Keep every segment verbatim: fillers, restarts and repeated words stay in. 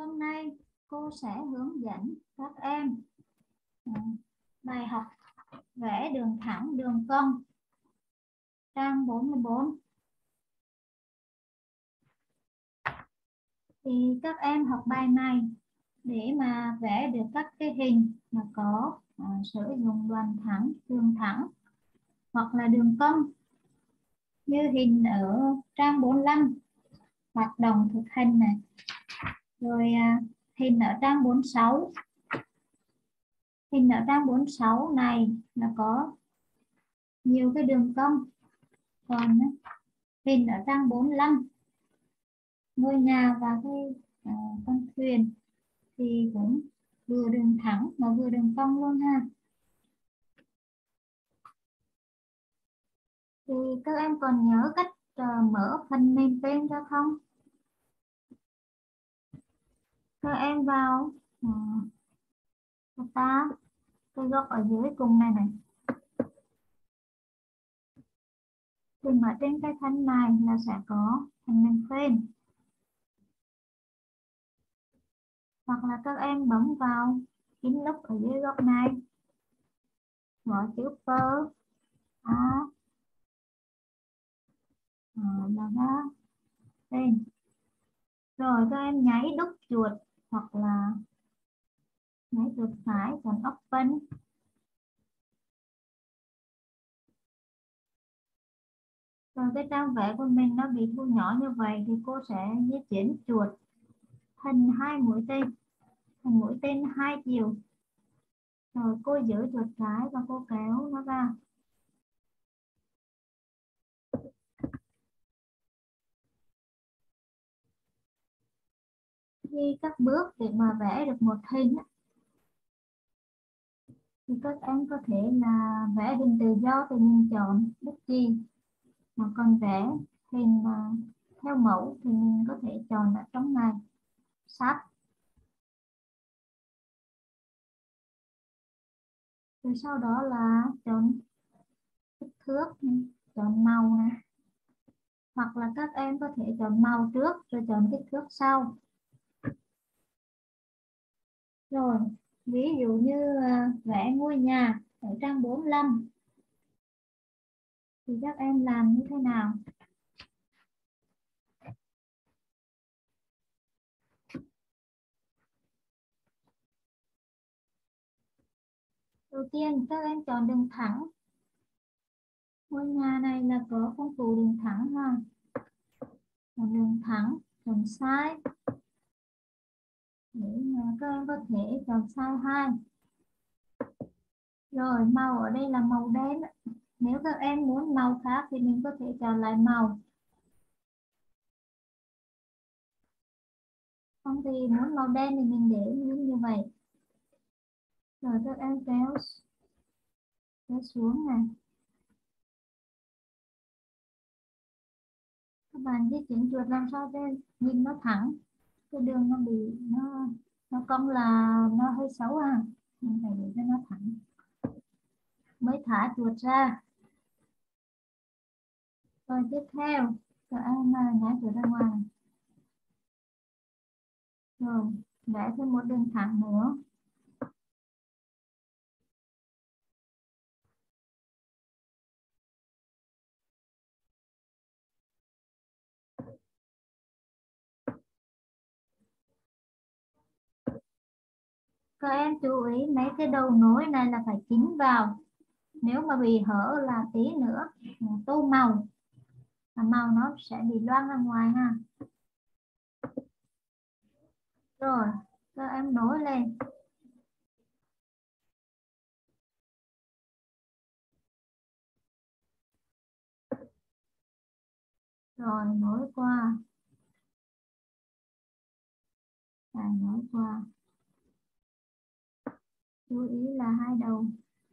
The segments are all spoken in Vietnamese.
Hôm nay cô sẽ hướng dẫn các em à, bài học vẽ đường thẳng đường cong trang bốn mươi bốn. Thì các em học bài này để mà vẽ được các cái hình mà có à, sử dụng đoạn thẳng, đường thẳng hoặc là đường cong như hình ở trang bốn mươi lăm, hoạt động thực hành này, rồi à, hình ở trang bốn mươi sáu. Hình ở trang bốn mươi sáu này là có nhiều cái đường cong, còn hình ở trang bốn mươi lăm, ngôi nhà và cái à, con thuyền, thì cũng vừa đường thẳng mà vừa đường cong luôn ha. Thì các em còn nhớ cách uh, mở phần mềm tên ra không? Các em vào uh, ta cái góc ở dưới cùng này này, thì ở trên cái thanh này là sẽ có phần mềm tên, hoặc là các em bấm vào kính lúp ở dưới góc này, gọi chữ per a là ra tên, rồi các em nháy đúc chuột hoặc là nháy chuột phải chọn open. Rồi cái trang vẽ của mình nó bị thu nhỏ như vậy thì cô sẽ di chuyển chuột thành hai mũi tên, thành mũi tên hai chiều, rồi cô giữ chuột trái và cô kéo nó ra. Khi các bước để mà vẽ được một hình thì các em có thể là vẽ hình tự do thì mình chọn bút chì, mà còn vẽ hình theo mẫu thì mình có thể chọn ở trong này sát. Rồi sau đó là chọn kích thước, chọn màu này, hoặc là các em có thể chọn màu trước rồi chọn kích thước sau. Rồi ví dụ như vẽ ngôi nhà ở trang bốn mươi lăm thì các em làm như thế nào? Đầu tiên các em chọn đường thẳng. Ngôi nhà này là có công cụ đường thẳng ha. Chọn đường thẳng, chọn size. Để mà các em có thể chọn size hai. Rồi màu ở đây là màu đen. Nếu các em muốn màu khác thì mình có thể chọn lại màu. Không thì muốn màu đen thì mình để như như vậy. Rồi các em kéo kéo xuống này. Các bạn di chuyển chuột làm sao để nhìn nó thẳng, cái đường nó bị nó nó cong là nó hơi xấu à, mình phải để cho nó thẳng mới thả chuột ra. Rồi tiếp theo các em nhả chuột ra ngoài, rồi vẽ thêm một đường thẳng nữa. Các em chú ý mấy cái đầu nối này là phải kín vào, nếu mà bị hở là tí nữa tô màu, màu nó sẽ bị loang ra ngoài ha. Rồi các em nối lên. Rồi nối qua, à, nối qua. Chú ý là hai đầu.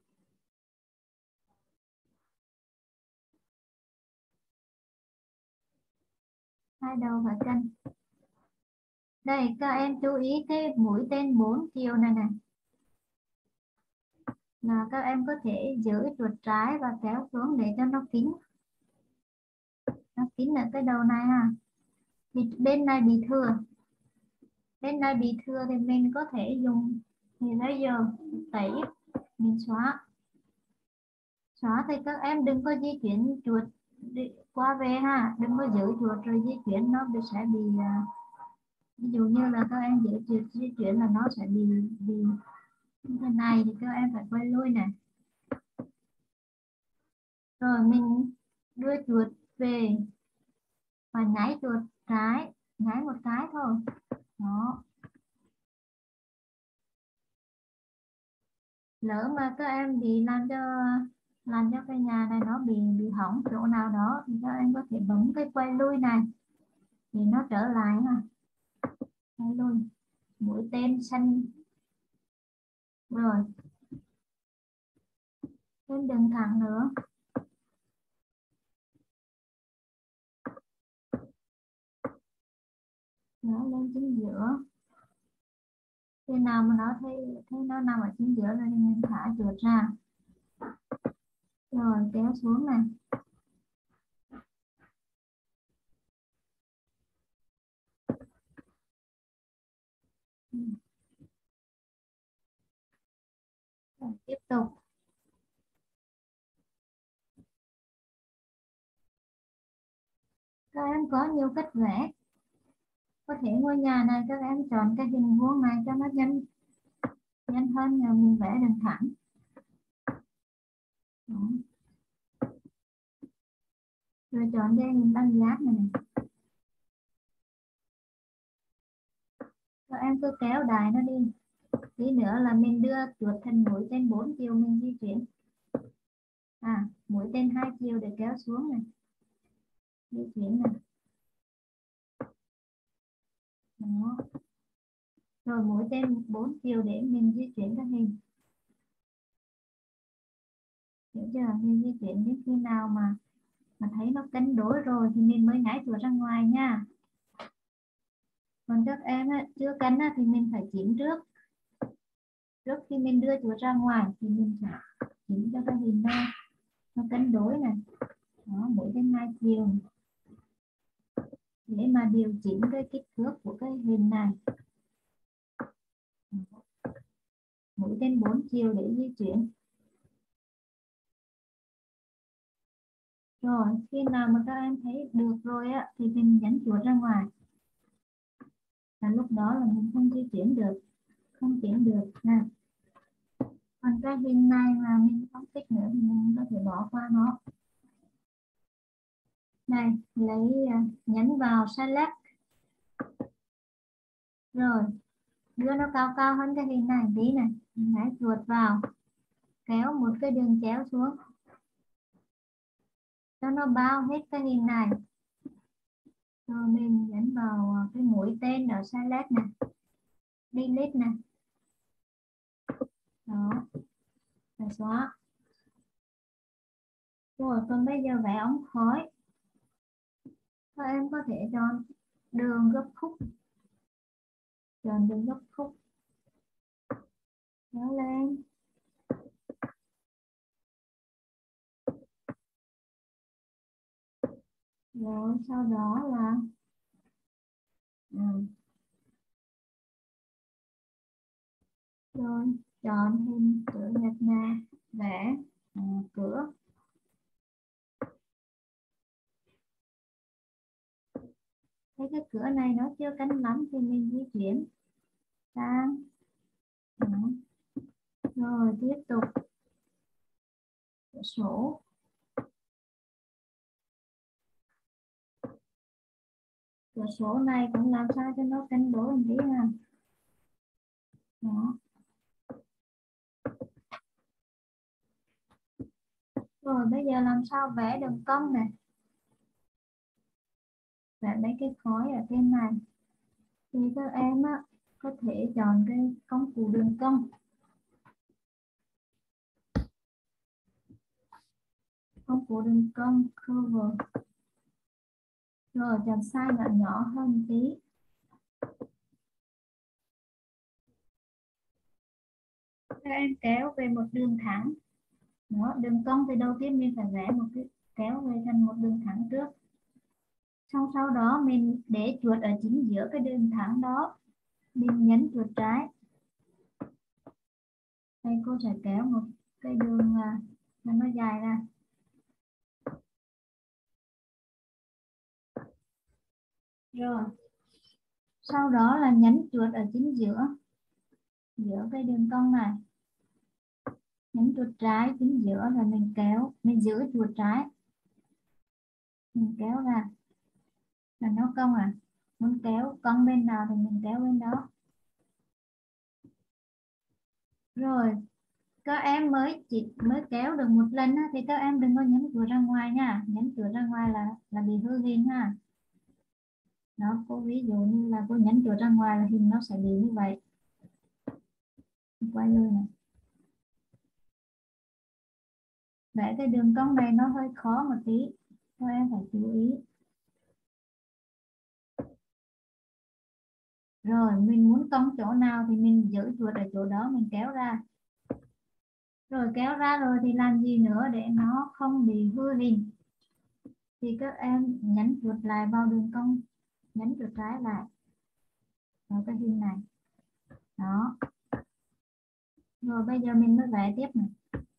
Hai đầu và chân. Đây các em chú ý cái mũi tên bốn chiều này này, là các em có thể giữ chuột trái và kéo xuống để cho nó kín, nó kín ở cái đầu này ha, thì bên này bị thừa Bên này bị thừa thì mình có thể dùng thì bây giờ tẩy, mình xóa. Xóa thì các em đừng có di chuyển chuột đi qua về ha, đừng có giữ chuột rồi di chuyển, nó bị sẽ bị à, ví dụ như là các em giữ chuột di chuyển là nó sẽ bị bị như thế này thì các em phải quay lui này. Rồi mình đưa chuột về và nháy chuột trái, nháy một cái thôi. Đó. Lỡ mà các em bị làm cho làm cho cái nhà này nó bị bị hỏng chỗ nào đó thì các em có thể bấm cái quay lui này thì nó trở lại ha. Quay lui, mũi tên xanh. Rồi thêm đường thẳng nữa. Nó lên chính giữa. Khi nào mà nó thấy thấy nó nằm ở chính giữa rồi thì mình thả chuột ra. Rồi kéo xuống này. Rồi, tiếp tục. Các em có nhiều cách vẽ. Có thể ngôi nhà này các em chọn cái hình vuông này cho nó nhanh nhanh hơn, rồi mình vẽ đường thẳng. Đó. Rồi chọn cái hình tam giác này, này. Các em cứ kéo đài nó đi. Tí nữa là mình đưa chuột thành mũi tên bốn chiều mình di chuyển. À, mũi tên hai chiều để kéo xuống này. Di chuyển này. Đó. Rồi mũi tên bốn chiều để mình di chuyển cái hình. Hiểu chưa? Mình di chuyển đến khi nào mà mà thấy nó cân đối rồi thì mình mới nhảy chuột ra ngoài nha. Còn các em á, chưa cân á, thì mình phải chỉnh trước. Trước khi mình đưa chuột ra ngoài thì mình sẽ chỉnh cho cái hình nó nó cân đối này. Đó, mũi tên hai chiều để mà điều chỉnh cái kích thước của cái hình này. Mũi tên bốn chiều để di chuyển. Rồi khi nào mà các em thấy được rồi á thì mình nhấn chuột ra ngoài, và lúc đó là mình không di chuyển được, không chuyển được nè. Còn cái hình này mà mình không thích nữa thì mình có thể bỏ qua nó. Này, lấy nhấn vào select. Rồi đưa nó cao cao hơn cái hình này tí này, nhấn chuột vào, kéo một cái đường chéo xuống cho nó bao hết cái hình này. Rồi mình nhấn vào cái mũi tên ở select này, delete này. Đó, và xóa. Rồi còn bây giờ vẽ ống khói. Các em có thể chọn đường gấp khúc, chọn đường gấp khúc, kéo lên. Rồi sau đó là ừ. Rồi chọn hình cửa nhật nè, vẽ à, cửa. Thấy cái cửa này nó chưa cân lắm thì mình di chuyển sang. Đó. Rồi tiếp tục cửa sổ. Cửa sổ này cũng làm sao cho nó cân đối một tí ha. Đó. Rồi bây giờ làm sao vẽ đường cong này, vẽ mấy cái khói ở trên này thì các em á có thể chọn cái công cụ đường cong. Công cụ đường cong curve. Rồi chọn size nhỏ nhỏ hơn một tí. Các em kéo về một đường thẳng. Đó, đường cong thì đầu tiên mình phải vẽ một cái kéo về thành một đường thẳng trước. Xong sau đó mình để chuột ở chính giữa cái đường thẳng đó. mình nhấn chuột trái. Đây cô sẽ kéo một cái đường à, cho nó dài ra. Rồi sau đó là nhấn chuột ở chính giữa giữa cái đường cong này, nhấn chuột trái chính giữa rồi mình kéo, mình giữ chuột trái, mình kéo ra là nó cong. À, muốn kéo cong bên nào thì mình kéo bên đó. Rồi các em mới chỉ mới kéo được một lần á, thì các em đừng có nhấn chuột ra ngoài nha, nhấn chuột ra ngoài là là bị hư hình ha. Đó, cô ví dụ như là cô nhấn chuột ra ngoài là hình nó sẽ bị như vậy. Quay lưng này, vẽ cái đường cong này nó hơi khó một tí, các em phải chú ý. Rồi mình muốn cong chỗ nào thì mình giữ chuột ở chỗ đó, mình kéo ra. Rồi kéo ra rồi thì làm gì nữa để nó không bị hư hình, thì các em nhấn chuột lại vào đường cong, nhấn chuột trái lại vào cái hình này. Đó, rồi bây giờ mình mới vẽ tiếp này.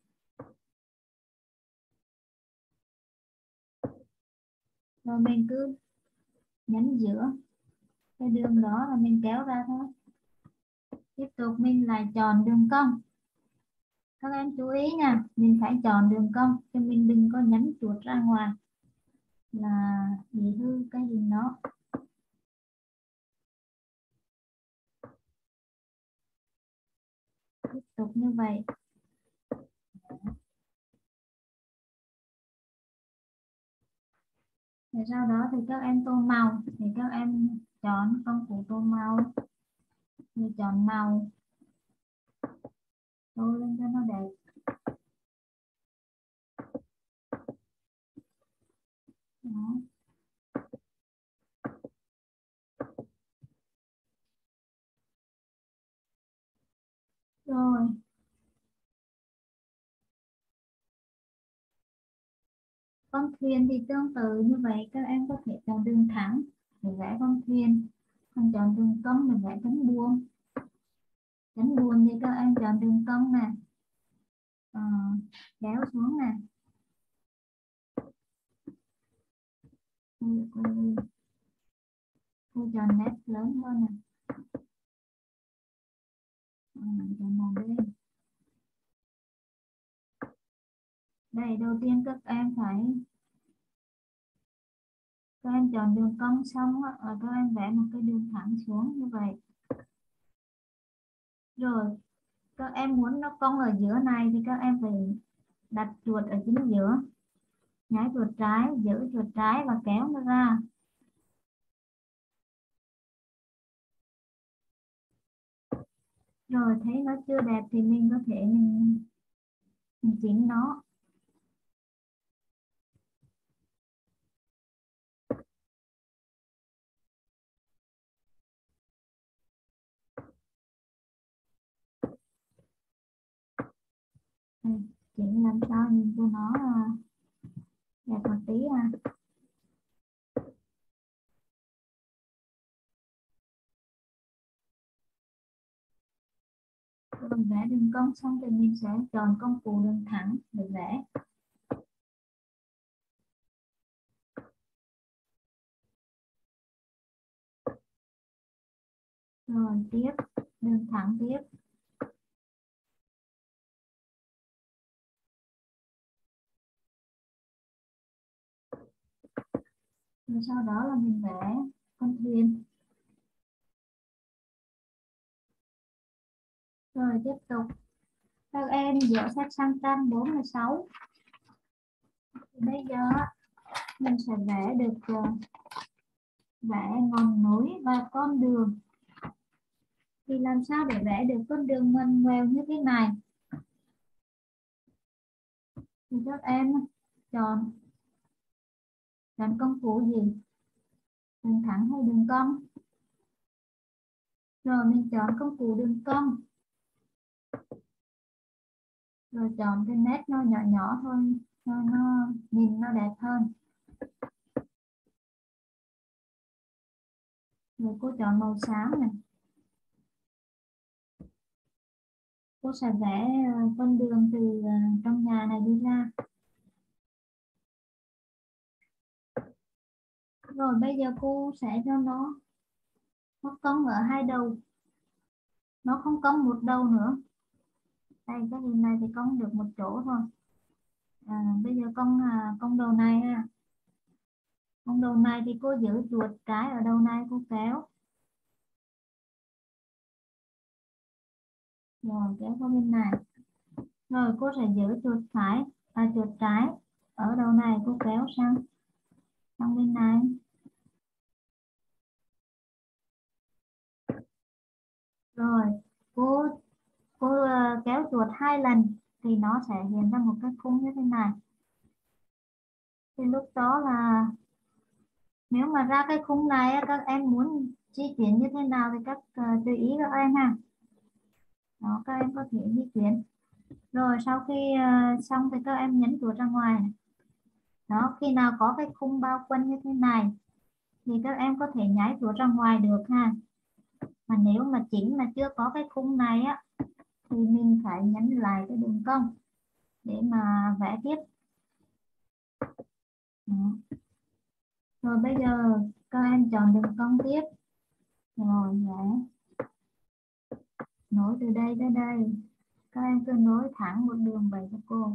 Rồi mình cứ nhấn giữa cái đường đó và mình kéo ra thôi. Tiếp tục mình lại chọn đường cong. Các em chú ý nha, mình phải chọn đường cong chứ mình đừng có nhấn chuột ra ngoài là bị hư cái hình đó. Tiếp tục như vậy. Rồi sau đó thì các em tô màu, thì các em chọn công cụ tô màu, thì chọn màu, tô lên cho nó đẹp. Đó. Rồi con thuyền thì tương tự như vậy, các em có thể chọn đường thẳng để vẽ con thuyền, còn chọn đường cong để vẽ cánh buồm. Cánh buồm thì các em chọn đường cong nè, à, kéo xuống nè. Cô, cô, cô chọn nét lớn hơn nè, à, chọn màu đen. Đây, đầu tiên các em phải các em chọn đường cong xong á, rồi các em vẽ một cái đường thẳng xuống như vậy. Rồi các em muốn nó cong ở giữa này thì các em phải đặt chuột ở chính giữa, nhảy chuột trái, giữ chuột trái và kéo nó ra. Rồi thấy nó chưa đẹp thì mình có thể mình, mình chỉnh nó. Đây, chỉnh làm sao nhìn cho nó à, đẹp một tí à. Rồi vẽ đường cong xong thì mình sẽ chọn công cụ đường thẳng để vẽ. Rồi tiếp đường thẳng tiếp. Rồi sau đó là mình vẽ con thuyền. Rồi tiếp tục các em dở sách sang trang bốn mươi sáu. Bây giờ mình sẽ vẽ được uh, vẽ ngọn núi và con đường. Thì làm sao để vẽ được con đường ngoằn ngoèo như thế này? Thì các em chọn chọn công cụ gì? Đường thẳng hay đường cong? Rồi mình chọn công cụ đường cong. Rồi chọn cái nét nó nhỏ nhỏ thôi, cho nó nhìn nó đẹp hơn. Rồi cô chọn màu xám này. Cô sẽ vẽ ờ, con đường từ ờ, trong nhà này đi ra. Rồi bây giờ cô sẽ cho nó nó cong ở hai đầu, nó không cong một đầu nữa. Đây cái hình này thì cong được một chỗ thôi. À, bây giờ cong à, cong đầu này ha. Cong đầu này thì cô giữ chuột trái ở đầu này, cô kéo. Rồi kéo qua bên này. Rồi cô sẽ giữ chuột phải và chuột trái ở đầu này, cô kéo sang sang bên này. Rồi cô cô ờ, kéo chuột hai lần thì nó sẽ hiện ra một cái khung như thế này. Thì lúc đó là nếu mà ra cái khung này á, các em muốn di chuyển như thế nào thì các ờ, tùy ý các em ha. Đó, các em có thể di chuyển. Rồi sau khi ờ, xong thì các em nhấn chuột ra ngoài này. Đó, khi nào có cái khung bao quanh như thế này thì các em có thể nhảy chuột ra ngoài được ha. Mà nếu mà chỉnh mà chưa có cái khung này á thì mình phải nhấn lại cái đường cong để mà vẽ tiếp. Đó. Rồi bây giờ các em chọn đường cong tiếp. Rồi vẽ nối từ đây tới đây, các em cứ nối thẳng một đường vậy cho cô.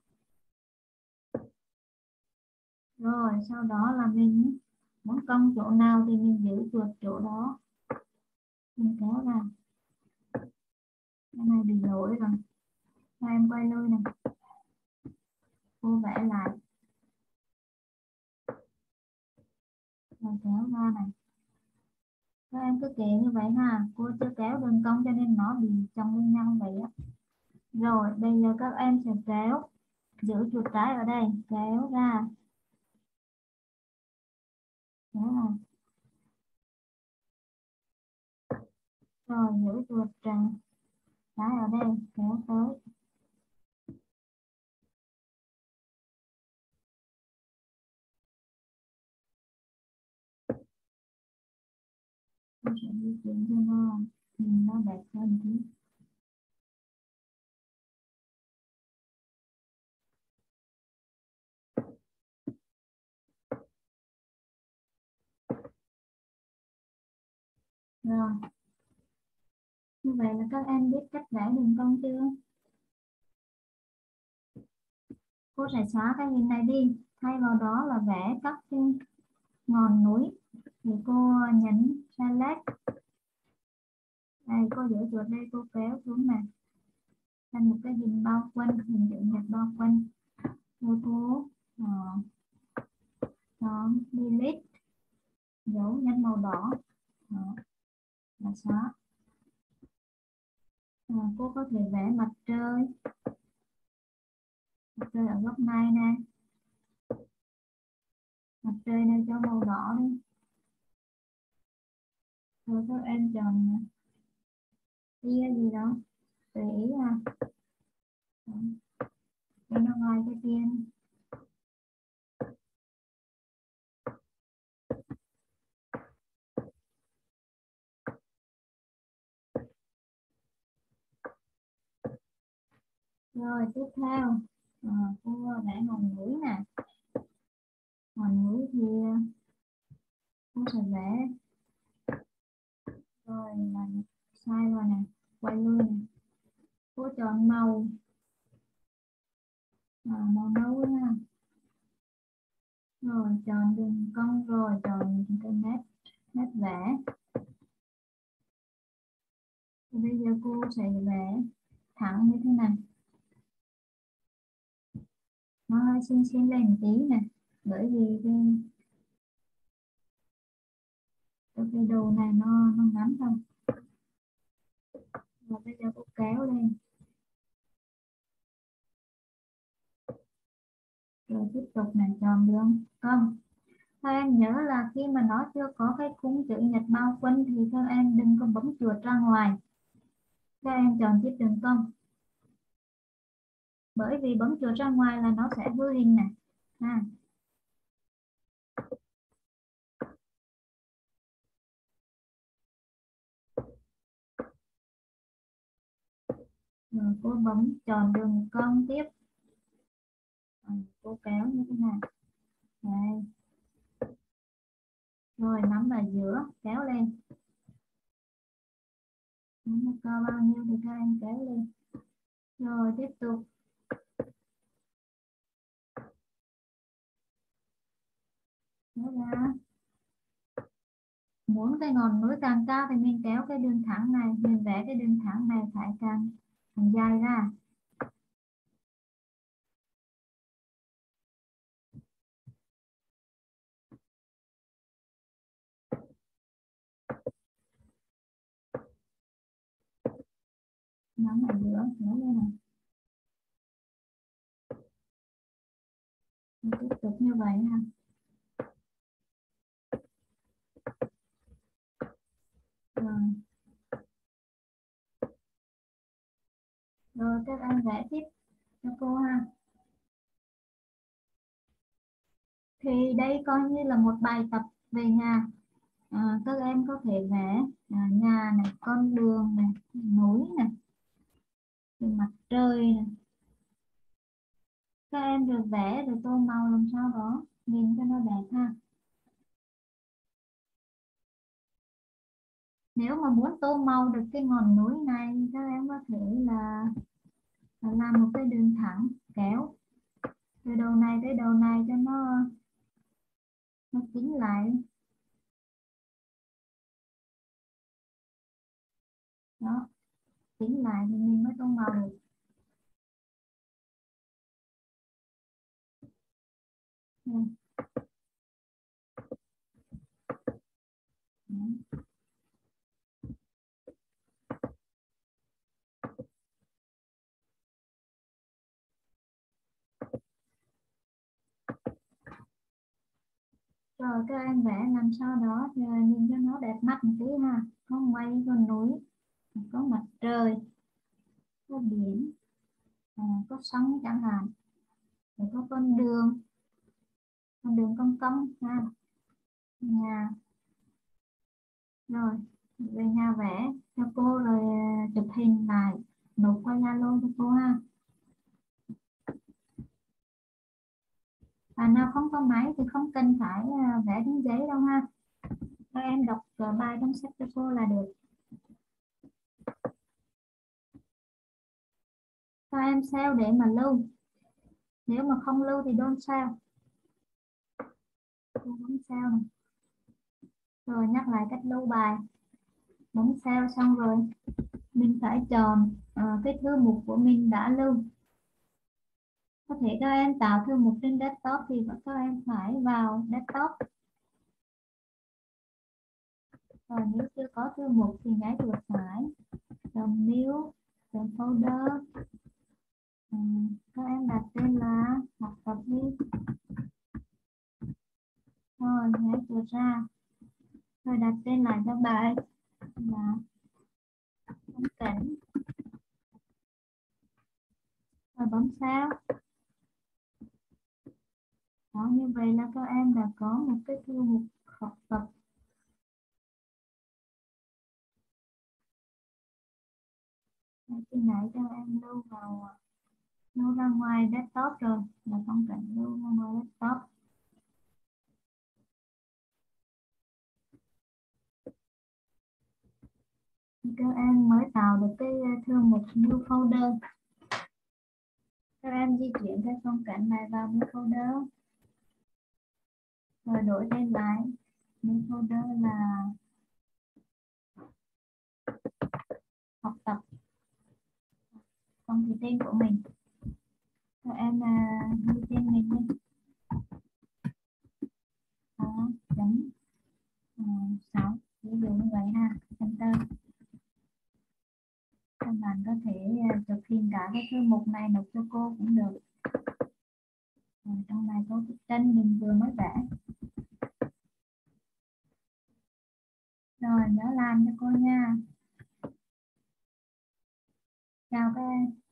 Rồi sau đó là mình muốn cong chỗ nào thì mình giữ chuột chỗ đó, mình kéo ra. Cái này bị lỗi rồi, cho em quay lui này, cô vẽ lại rồi kéo ra này. Các em cứ kệ như vậy ha, cô chưa kéo đường cong cho nên nó bị chồng lên nhau vậy á. Rồi bây giờ các em sẽ kéo, giữ chuột trái ở đây, kéo ra, kéo ra. Rồi giữ chuột trái ở đây, kéo tới. Cô sẽ di chuyển cho nó nhìn nó đẹp hơn tí. Rồi như vậy là các em biết cách vẽ đường cong chưa? Cô sẽ xóa cái hình này đi, thay vào đó là vẽ các cái ngọn núi. Thì cô nhấn select. Đây cô giữ chuột đây, cô kéo xuống này thành một cái hình bao quanh, hình chữ nhật bao quanh. Rồi cô uh, chọn delete, dấu nhân màu đỏ. Đó, là xóa. À, cô có thể vẽ mặt trời, mặt trời ở góc này nè, mặt trời này cho màu đỏ đi. Rồi các em chọn tia gì đó tùy ý ha. Đó, cho nó ngoài cái tia. Rồi tiếp theo à, cô vẽ ngọn núi nè. Ngọn núi thì cô sẽ vẽ. Rồi là sai rồi nè, quay lui nè. Cô chọn màu à, màu nâu nha. Rồi chọn đường cong, rồi chọn cái nét nét vẽ. Thì bây giờ cô sẽ vẽ thẳng như thế này, nó hơi xin xin lên một tí nè, bởi vì cái, cái, cái đầu này nó nó ngắn thôi. Và bây giờ cô kéo lên, rồi tiếp tục này chọn đường cong. Các em nhớ là khi mà nó chưa có cái khung chữ nhật bao quanh thì các em đừng có bấm chuột ra ngoài, các em chọn tiếp đường cong. Bởi vì bấm chuột ra ngoài là nó sẽ hư hình này ha. Rồi cô bấm chọn đường cong tiếp. Rồi, cô kéo như thế này. Đây. Rồi nắm vào giữa, kéo lên. Nắm cao bao nhiêu thì các em kéo lên. Rồi tiếp tục. Kéo ra. Muốn cái ngọn núi càng cao thì mình kéo cái đường thẳng này, mình vẽ cái đường thẳng này phải càng, càng dài ra. Nắm ở giữa, kéo lên này. Rồi tiếp tục như vậy ha. Rồi. Rồi các em vẽ tiếp cho cô ha. Thì đây coi như là một bài tập về nhà. À, các em có thể vẽ à, nhà này, con đường này, núi này, mặt trời này. Các em được vẽ rồi tô màu làm sao đó nhìn cho nó đẹp ha. Nếu mà muốn tô màu được cái ngọn núi này, các em có thể là, là làm một cái đường thẳng kéo từ đầu này tới đầu này cho nó nó kín lại. Đó, kín lại thì mình mới tô màu được. Đây. Đó. Rồi các em vẽ làm sao đó thì nhìn cho nó đẹp mắt một tí ha. Có mây, có núi, có mặt trời, có biển, à, có sông chẳng hạn, rồi có con đường, con đường công công ha, nhà. Rồi về nhà vẽ cho cô rồi à, chụp hình lại nộp qua Zalo cho cô ha. À, nào không có máy thì không cần phải à, vẽ trên giấy đâu ha. Các em đọc à, bài trong sách cho cô là được. Các em save để mà lưu. Nếu mà không lưu thì don't save. Cô bấm save này. Rồi nhắc lại cách lưu bài. Bấm save xong rồi mình phải chọn uh, cái thư mục của mình đã lưu. Có thể các em tạo thư mục trên desktop thì các em phải vào desktop. Rồi nếu chưa có thư mục thì nhảy chuột phải, chọn new, chọn folder. Ừ, các em đặt tên là học tập đi. Rồi nhảy chuột ra. Rồi đặt tên lại cho bài là phong cảnh. Rồi bấm sao. Đó, như vậy là các em đã có một cái thư mục học tập. Cái nãy cho em lưu vào, lưu ra ngoài desktop rồi, là phong cảnh lưu ra ngoài desktop. Các em mới tạo được cái thư mục new folder. Các em di chuyển cái phong cảnh này vào new folder. Rồi đổi tên lại. New folder là học tập. Còn thì tên của mình. Các em là ghi tên mình đi. Đó, chấm sáu. Ví dụ như vậy ha. Enter. Các bạn có thể chụp hình cả cái thư mục này nộp cho cô cũng được. Rồi, trong này có cái chân mình vừa mới vẽ. Rồi nhớ làm cho cô nha. Chào các em.